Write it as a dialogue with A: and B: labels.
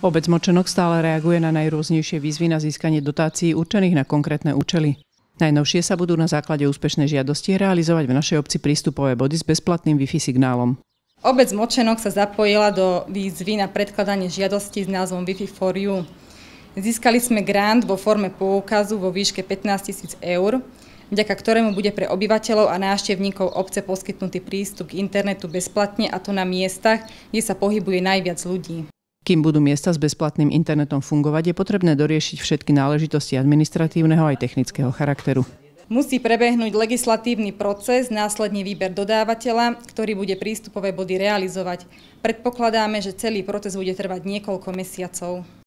A: Obec Močenok stále reaguje na najrôznejšie výzvy na získanie dotácií určených na konkrétne účely. Najnovšie sa budú na základe úspešnej žiadosti realizovať v našej obci prístupové body s bezplatným Wi-Fi signálom.
B: Obec Močenok sa zapojila do výzvy na predkladanie žiadosti s názvom Wi-Fi for you. Získali sme grant vo forme poukazu vo výške 15 000 eur, vďaka ktorému bude pre obyvateľov a návštevníkov obce poskytnutý prístup k internetu bezplatne, a to na miestach, kde sa pohybuje najviac ľudí.
A: Kým budú miesta s bezplatným internetom fungovať, je potrebné doriešiť všetky náležitosti administratívneho aj technického charakteru.
B: Musí prebehnúť legislatívny proces, následne výber dodávateľa, ktorý bude prístupové body realizovať. Predpokladáme, že celý proces bude trvať niekoľko mesiacov.